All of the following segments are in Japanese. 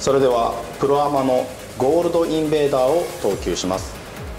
それではプロアマのゴールドインベーダーを投球します。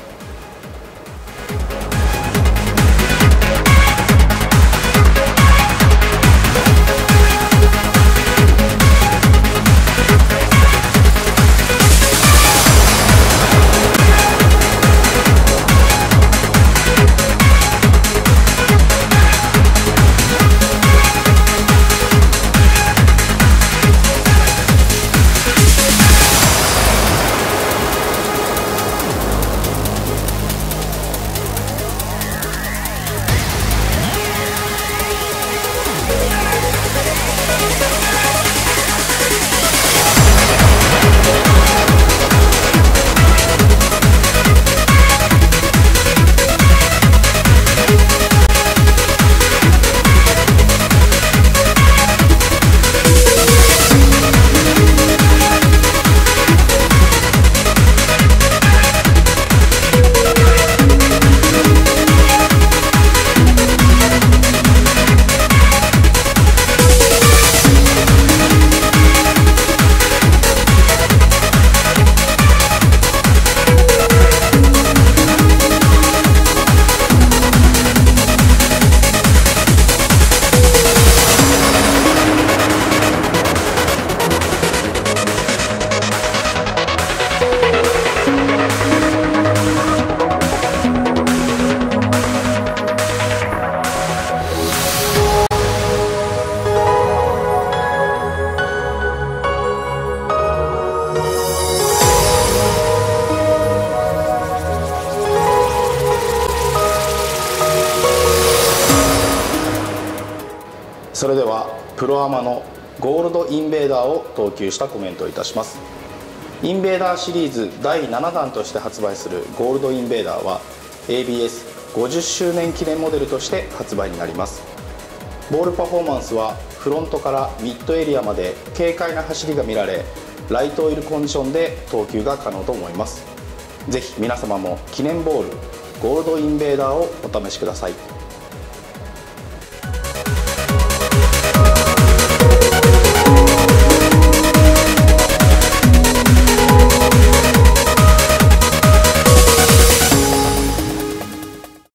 それではプロアマのゴールドインベーダーを投球したコメントをいたします。インベーダーシリーズ第7弾として発売するゴールドインベーダーは ABS50 周年記念モデルとして発売になります。ボールパフォーマンスはフロントからミッドエリアまで軽快な走りが見られ、ライトオイルコンディションで投球が可能と思います。ぜひ皆様も記念ボールゴールドインベーダーをお試しください。